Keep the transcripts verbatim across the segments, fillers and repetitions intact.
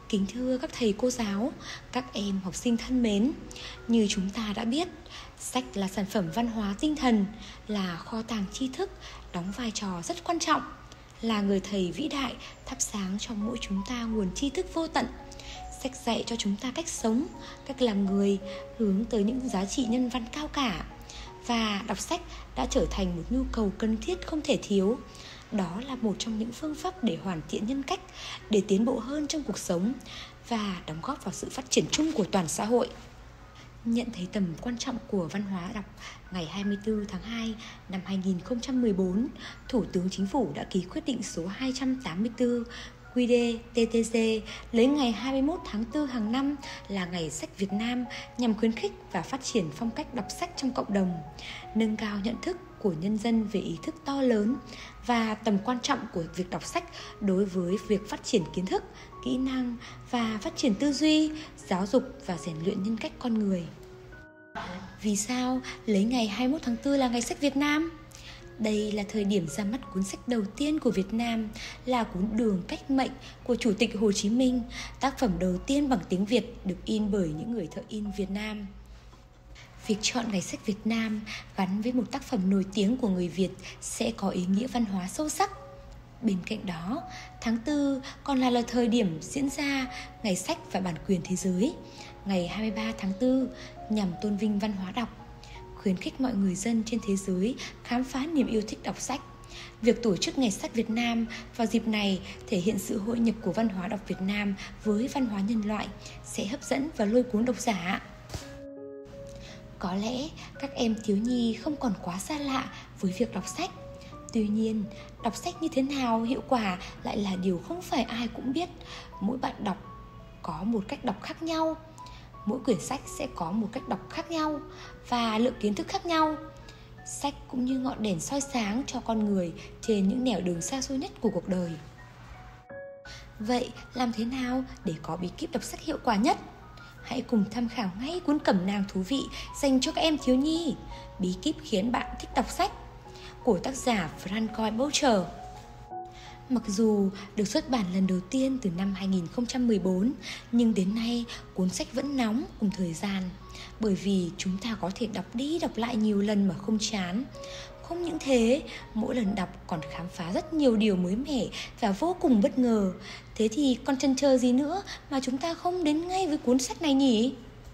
Kính thưa các thầy cô giáo, các em học sinh thân mến, như chúng ta đã biết, sách là sản phẩm văn hóa tinh thần, là kho tàng tri thức, đóng vai trò rất quan trọng, là người thầy vĩ đại thắp sáng cho mỗi chúng ta nguồn tri thức vô tận. Sách dạy cho chúng ta cách sống, cách làm người, hướng tới những giá trị nhân văn cao cả. Và đọc sách đã trở thành một nhu cầu cần thiết không thể thiếu. Đó là một trong những phương pháp để hoàn thiện nhân cách, để tiến bộ hơn trong cuộc sống và đóng góp vào sự phát triển chung của toàn xã hội. Nhận thấy tầm quan trọng của văn hóa đọc, ngày hai mươi tư tháng hai năm hai nghìn không trăm mười bốn, Thủ tướng Chính phủ đã ký quyết định số hai trăm tám mươi tư quy đê tê tê giê lấy ngày hai mươi mốt tháng tư hàng năm là Ngày Sách Việt Nam nhằm khuyến khích và phát triển phong cách đọc sách trong cộng đồng, nâng cao nhận thức của nhân dân về ý thức to lớn và tầm quan trọng của việc đọc sách đối với việc phát triển kiến thức, kỹ năng và phát triển tư duy, giáo dục và rèn luyện nhân cách con người. Vì sao lấy ngày hai mươi mốt tháng tư là Ngày Sách Việt Nam? Đây là thời điểm ra mắt cuốn sách đầu tiên của Việt Nam, là cuốn Đường Cách Mệnh của Chủ tịch Hồ Chí Minh, tác phẩm đầu tiên bằng tiếng Việt được in bởi những người thợ in Việt Nam. Việc chọn Ngày Sách Việt Nam gắn với một tác phẩm nổi tiếng của người Việt sẽ có ý nghĩa văn hóa sâu sắc. Bên cạnh đó, tháng tư còn là, là thời điểm diễn ra Ngày Sách và Bản quyền Thế giới, ngày hai mươi ba tháng tư, nhằm tôn vinh văn hóa đọc, khuyến khích mọi người dân trên thế giới khám phá niềm yêu thích đọc sách. Việc tổ chức Ngày Sách Việt Nam vào dịp này thể hiện sự hội nhập của văn hóa đọc Việt Nam với văn hóa nhân loại, sẽ hấp dẫn và lôi cuốn độc giả. Có lẽ các em thiếu nhi không còn quá xa lạ với việc đọc sách. Tuy nhiên, đọc sách như thế nào hiệu quả lại là điều không phải ai cũng biết. Mỗi bạn đọc có một cách đọc khác nhau. Mỗi quyển sách sẽ có một cách đọc khác nhau và lượng kiến thức khác nhau. Sách cũng như ngọn đèn soi sáng cho con người trên những nẻo đường xa xôi nhất của cuộc đời. Vậy làm thế nào để có bí kíp đọc sách hiệu quả nhất? Hãy cùng tham khảo ngay cuốn cẩm nang thú vị dành cho các em thiếu nhi, Bí kíp khiến bạn thích đọc sách, của tác giả Francois Boucher. Mặc dù được xuất bản lần đầu tiên từ năm hai nghìn không trăm mười bốn, nhưng đến nay cuốn sách vẫn nóng cùng thời gian, bởi vì chúng ta có thể đọc đi đọc lại nhiều lần mà không chán. Không những thế, mỗi lần đọc còn khám phá rất nhiều điều mới mẻ và vô cùng bất ngờ. Thế thì còn chần chờ gì nữa mà chúng ta không đến ngay với cuốn sách này nhỉ?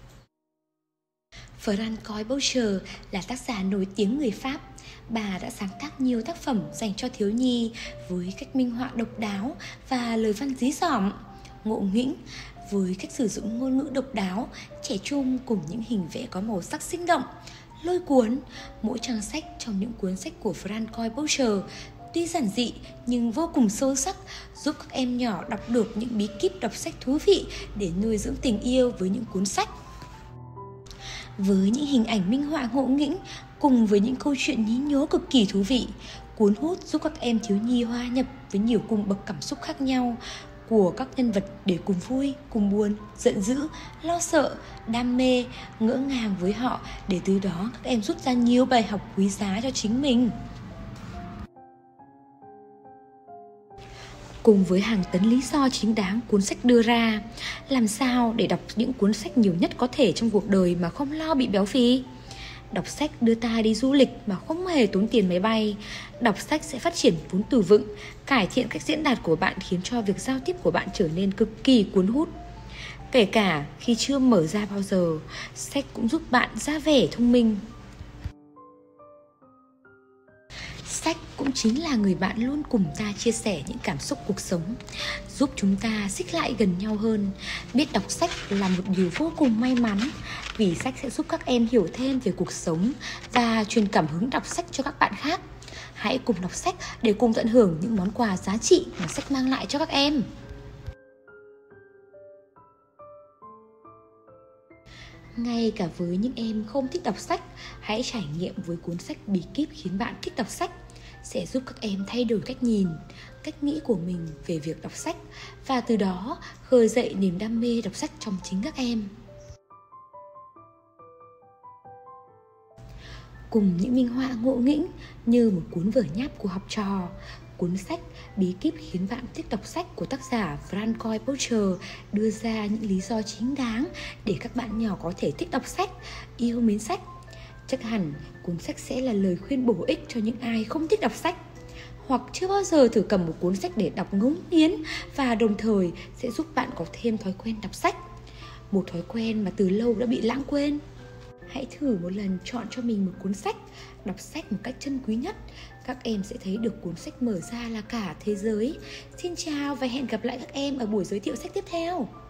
Francois Boucher là tác giả nổi tiếng người Pháp. Bà đã sáng tác nhiều tác phẩm dành cho thiếu nhi với cách minh họa độc đáo và lời văn dí dỏm, ngộ nghĩnh, với cách sử dụng ngôn ngữ độc đáo, trẻ trung cùng những hình vẽ có màu sắc sinh động, lôi cuốn. Mỗi trang sách trong những cuốn sách của Francois Boucher tuy giản dị nhưng vô cùng sâu sắc, giúp các em nhỏ đọc được những bí kíp đọc sách thú vị để nuôi dưỡng tình yêu với những cuốn sách. Với những hình ảnh minh họa ngộ nghĩnh cùng với những câu chuyện nhí nhố cực kỳ thú vị, cuốn hút giúp các em thiếu nhi hòa nhập với nhiều cung bậc cảm xúc khác nhau của các nhân vật để cùng vui, cùng buồn, giận dữ, lo sợ, đam mê, ngỡ ngàng với họ, để từ đó các em rút ra nhiều bài học quý giá cho chính mình. Cùng với hàng tấn lý do chính đáng cuốn sách đưa ra, làm sao để đọc những cuốn sách nhiều nhất có thể trong cuộc đời mà không lo bị béo phì? Đọc sách đưa ta đi du lịch mà không hề tốn tiền máy bay. Đọc sách sẽ phát triển vốn từ vựng, cải thiện cách diễn đạt của bạn, khiến cho việc giao tiếp của bạn trở nên cực kỳ cuốn hút. Kể cả khi chưa mở ra bao giờ, sách cũng giúp bạn ra vẻ thông minh. Sách cũng chính là người bạn luôn cùng ta chia sẻ những cảm xúc cuộc sống, giúp chúng ta xích lại gần nhau hơn. Biết đọc sách là một điều vô cùng may mắn, vì sách sẽ giúp các em hiểu thêm về cuộc sống và truyền cảm hứng đọc sách cho các bạn khác. Hãy cùng đọc sách để cùng tận hưởng những món quà giá trị mà sách mang lại cho các em. Ngay cả với những em không thích đọc sách, hãy trải nghiệm với cuốn sách Bí kíp khiến bạn thích đọc sách, sẽ giúp các em thay đổi cách nhìn, cách nghĩ của mình về việc đọc sách, và từ đó khơi dậy niềm đam mê đọc sách trong chính các em. Cùng những minh họa ngộ nghĩnh như một cuốn vở nháp của học trò, Cuốn sách Bí kíp khiến bạn thích đọc sách của tác giả Francois Pocher đưa ra những lý do chính đáng để các bạn nhỏ có thể thích đọc sách, yêu mến sách. Chắc hẳn cuốn sách sẽ là lời khuyên bổ ích cho những ai không thích đọc sách, hoặc chưa bao giờ thử cầm một cuốn sách để đọc ngấu nghiến, và đồng thời sẽ giúp bạn có thêm thói quen đọc sách, một thói quen mà từ lâu đã bị lãng quên. Hãy thử một lần chọn cho mình một cuốn sách, đọc sách một cách chân quý nhất. Các em sẽ thấy được cuốn sách mở ra là cả thế giới. Xin chào và hẹn gặp lại các em ở buổi giới thiệu sách tiếp theo.